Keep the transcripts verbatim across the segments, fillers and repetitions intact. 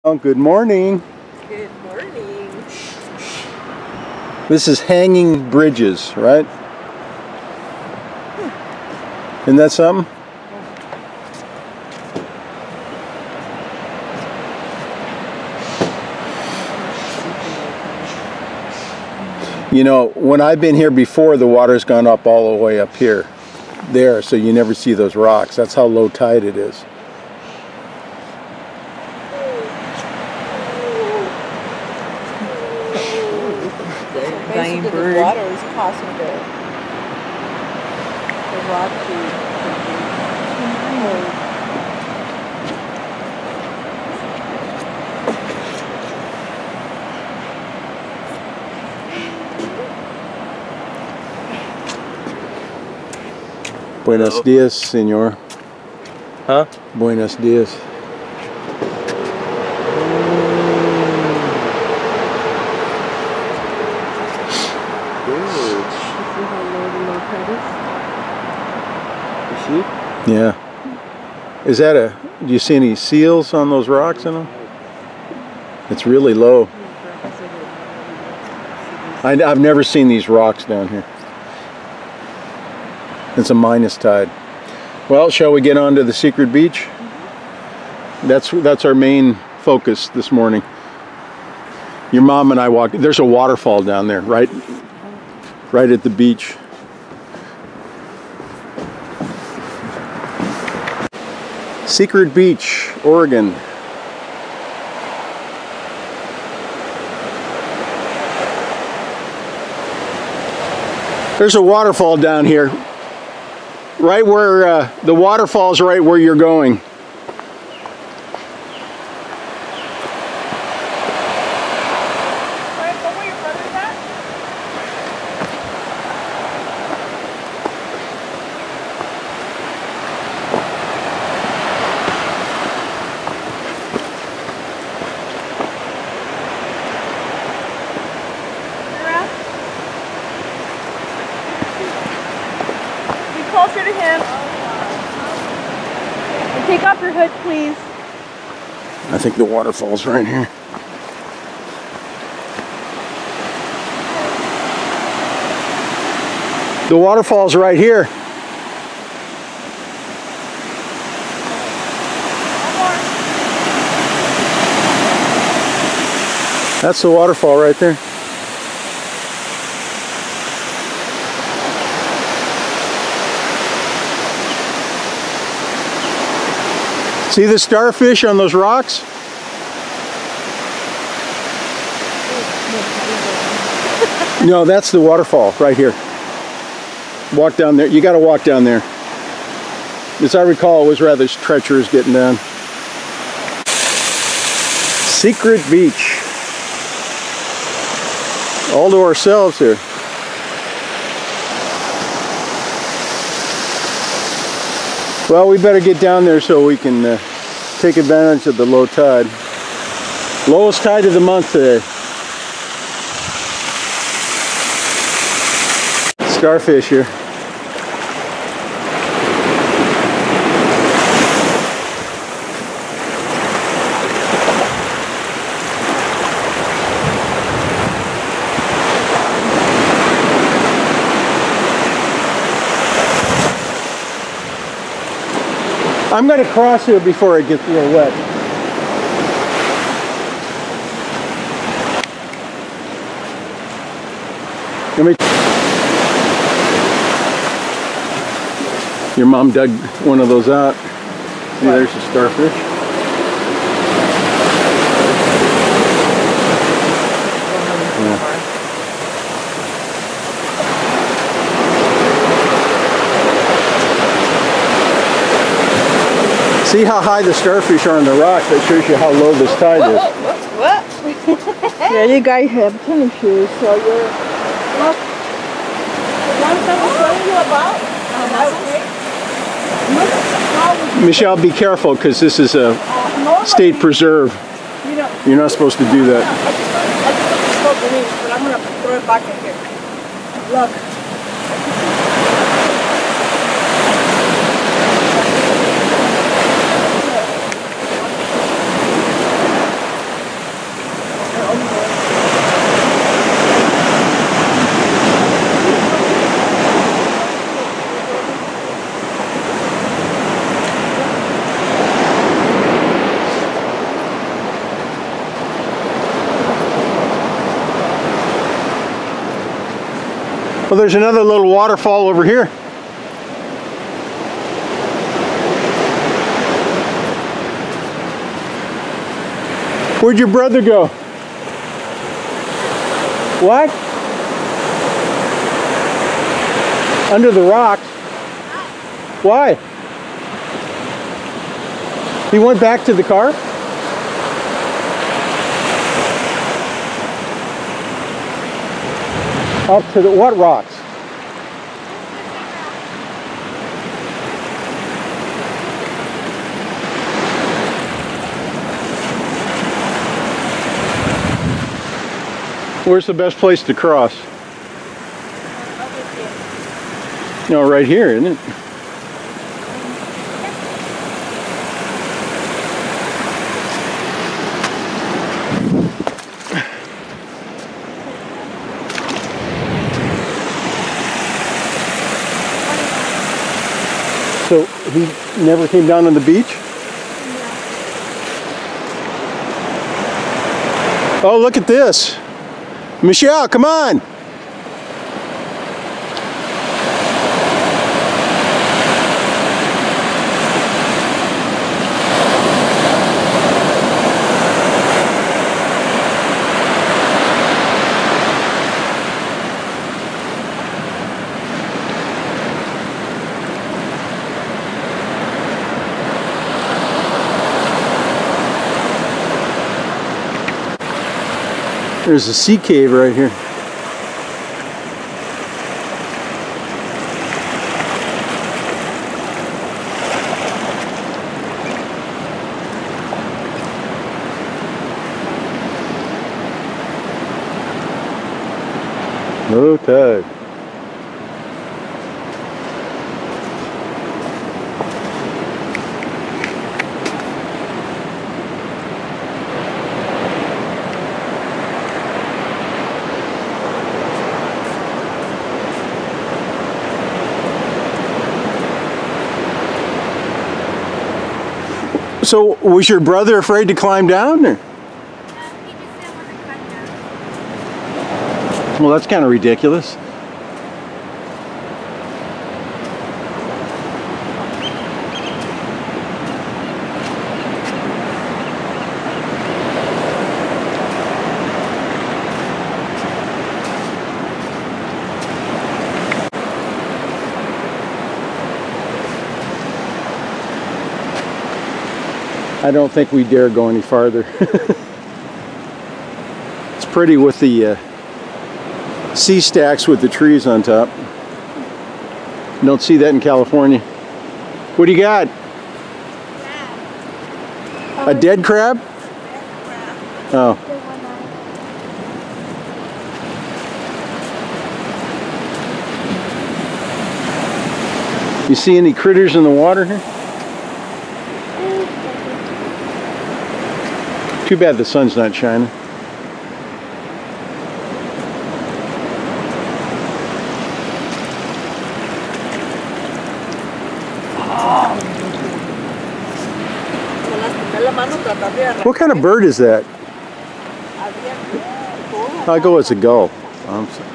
Oh, good morning. Good morning. This is hanging bridges, right? Isn't that something? You know, when I've been here before, the water's gone up all the way up here, there, so you never see those rocks. That's how low tide it is. Basically, the water is causing the, the rock to Buenos dias, señor. Huh? Buenos dias. Yeah. Is that a, do you see any seals on those rocks in them? It's really low. I, I've never seen these rocks down here. It's a minus tide. Well, shall we get on to the secret beach? That's, that's our main focus this morning. Your mom and I walked, there's a waterfall down there, right, right at the beach. Secret Beach, Oregon. There's a waterfall down here, right where uh, the waterfall's right where you're going. closer to him. And take off your hood, please. I think the waterfall's right here. The waterfall's right here. That's the waterfall right there. See the starfish on those rocks? No, that's the waterfall right here. Walk down there. You got to walk down there. As I recall, it was rather treacherous getting down. Secret Beach. All to ourselves here. Well, we better get down there so we can uh, take advantage of the low tide. Lowest tide of the month today. Starfish here. I'm going to cross here before it gets real wet. Let me. Your mom dug one of those out. See, there's a starfish. Yeah. See how high the starfish are on the rock? That shows you how low this tide is. What? Yeah, you guys have tennis shoes, so you're... Look. The ones I was telling you about. Uh, Michelle, be careful, because this is a uh, state preserve. You know, You're not supposed to do that. I just, I just spoke to me, but I'm going to throw it back in here. Look. Well, there's another little waterfall over here. Where'd your brother go? What? Under the rocks. Why? He went back to the car? Up to the what rocks? Where's the best place to cross? No, right here, isn't it? So he never came down on the beach? No. Oh, look at this. Michelle, come on. There's a sea cave right here. Low tide. So, was your brother afraid to climb down? Or? Well, that's kind of ridiculous. I don't think we dare go any farther. It's pretty with the uh, sea stacks with the trees on top. You don't see that in California. What do you got? Crab. A dead crab? Dead crab. Oh. You see any critters in the water here? Too bad the sun's not shining. What kind of bird is that? I'll go as a gull. I'm sorry.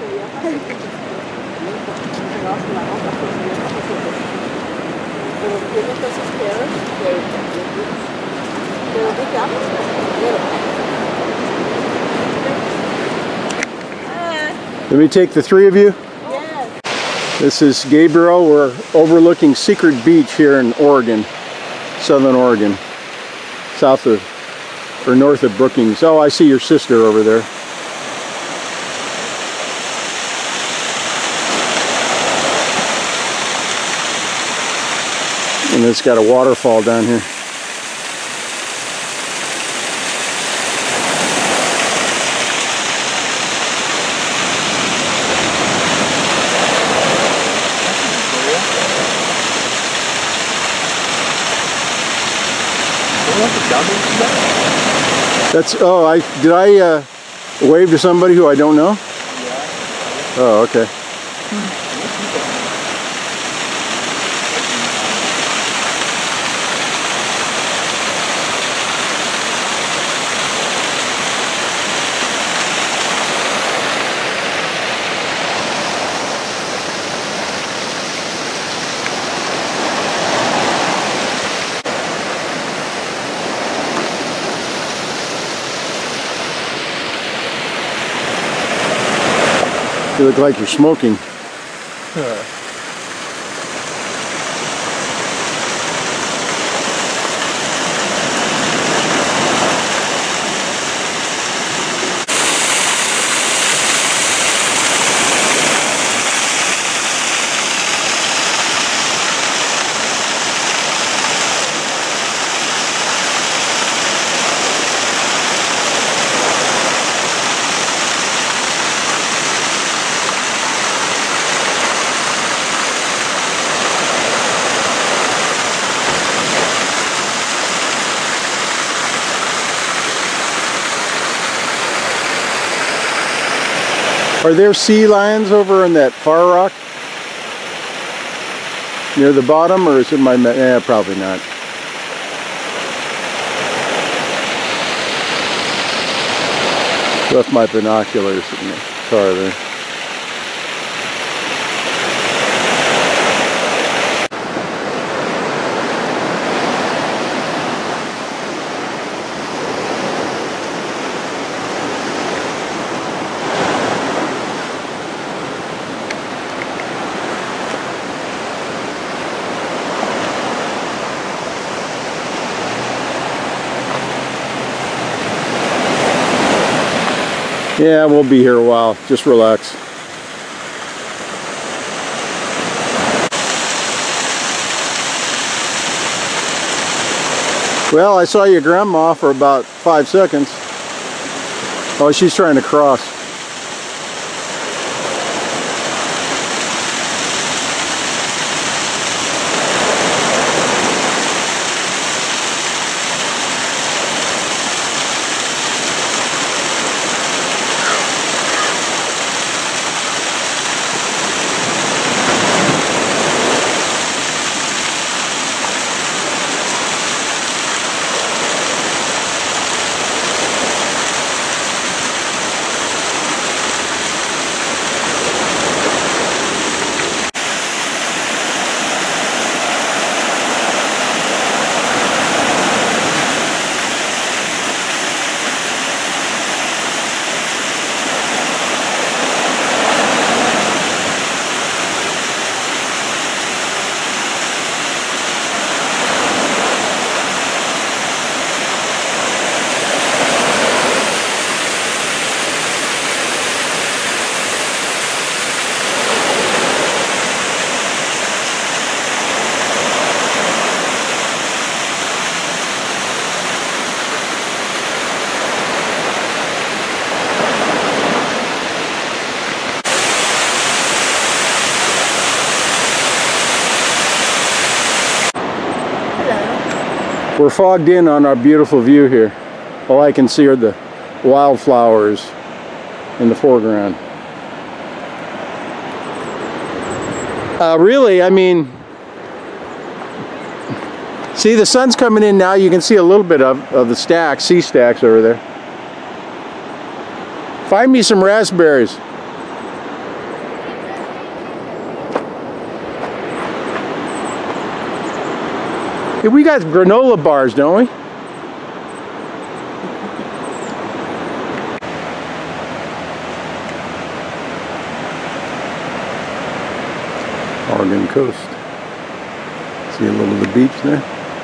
Let me take the three of you. Yes. This is Gabriel. We're overlooking Secret Beach here in Oregon, Southern Oregon, south of or north of Brookings. Oh, I see your sister over there. And it's got a waterfall down here. That's, oh, I, did I uh, wave to somebody who I don't know? Yeah. Oh, okay. You look like you're smoking. Huh. Are there sea lions over in that far rock? Near the bottom, or is it my... Eh, probably not. Left my binoculars in the car there. Yeah, we'll be here a while. Just relax. Well, I saw your grandma for about five seconds. Oh, she's trying to cross. We're fogged in on our beautiful view here. All I can see are the wildflowers in the foreground. Uh, really, I mean, see, the sun's coming in now. You can see a little bit of, of the stacks, sea stacks over there. Find me some raspberries. Hey, we got granola bars, don't we? Oregon coast. See a little of the beach there?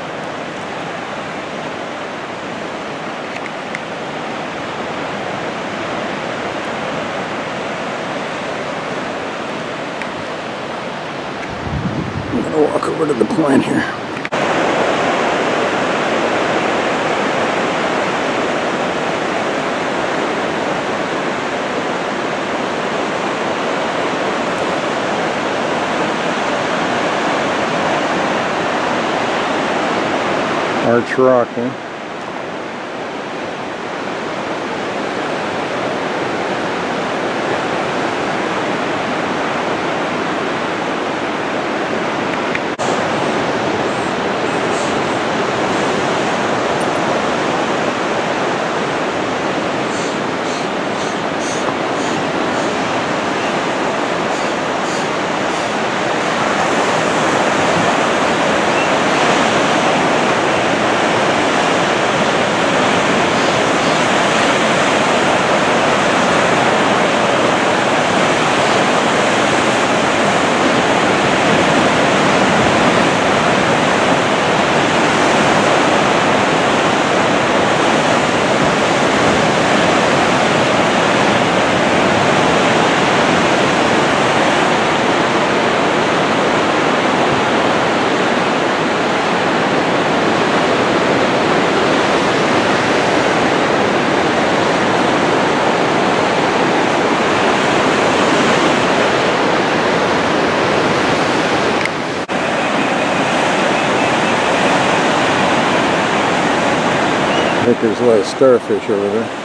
I'm gonna walk over to the plant here. Arch rock, eh? think there's a lot of starfish over there.